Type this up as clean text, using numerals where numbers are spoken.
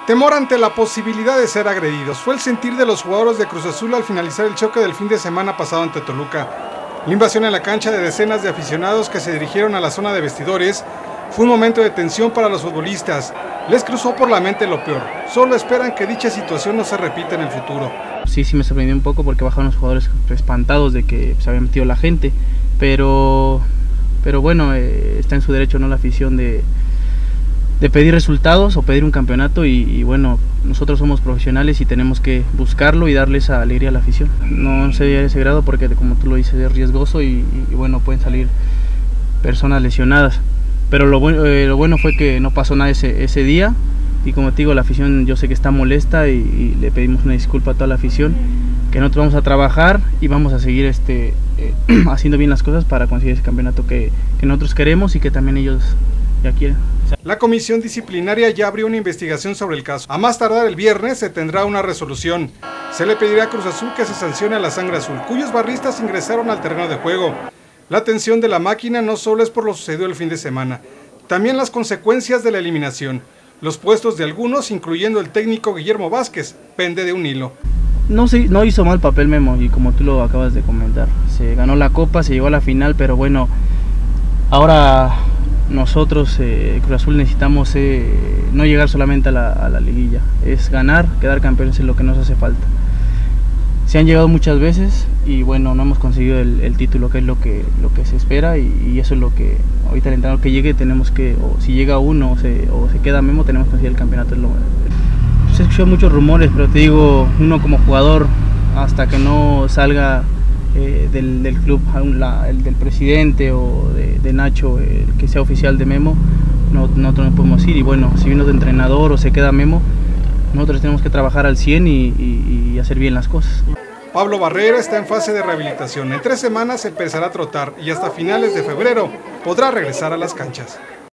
Temor ante la posibilidad de ser agredidos fue el sentir de los jugadores de Cruz Azul al finalizar el choque del fin de semana pasado ante Toluca. La invasión en la cancha de decenas de aficionados que se dirigieron a la zona de vestidores fue un momento de tensión para los futbolistas. Les cruzó por la mente lo peor. Solo esperan que dicha situación no se repita en el futuro. Sí me sorprendió un poco porque bajaron los jugadores espantados de que se había metido la gente, pero bueno, está en su derecho, ¿no?, la afición de pedir resultados o pedir un campeonato y bueno, nosotros somos profesionales y tenemos que buscarlo y darle esa alegría a la afición. No sería ese grado porque, como tú lo dices, es riesgoso y bueno, pueden salir personas lesionadas, pero lo bueno fue que no pasó nada ese día y, como te digo, la afición yo sé que está molesta y le pedimos una disculpa a toda la afición, que nosotros vamos a trabajar y vamos a seguir haciendo bien las cosas para conseguir ese campeonato que nosotros queremos y que también ellos ya quieren. La comisión disciplinaria ya abrió una investigación sobre el caso. A más tardar el viernes se tendrá una resolución. Se le pedirá a Cruz Azul que se sancione a la Sangre Azul, cuyos barristas ingresaron al terreno de juego. La atención de la máquina no solo es por lo sucedido el fin de semana, también las consecuencias de la eliminación. Los puestos de algunos, incluyendo el técnico Guillermo Vázquez, pende de un hilo. No hizo mal papel Memo, y como tú lo acabas de comentar, se ganó la copa, se llegó a la final, pero bueno, ahora nosotros, Cruz Azul, necesitamos no llegar solamente a la liguilla, es ganar, quedar campeones es lo que nos hace falta. Se han llegado muchas veces y bueno, no hemos conseguido el título, que es lo que se espera, y eso es lo que ahorita el entrenador que llegue tenemos que, o si llega uno o se queda Memo, tenemos que conseguir el campeonato. Se escuchan muchos rumores, pero te digo, uno como jugador, hasta que no salga del club, el del presidente o de Nacho, el que sea oficial de Memo, nosotros no podemos ir. Y bueno, si viene de entrenador o se queda Memo, nosotros tenemos que trabajar al 100 y hacer bien las cosas. Pablo Barrera está en fase de rehabilitación. En 3 semanas empezará a trotar y hasta finales de febrero podrá regresar a las canchas.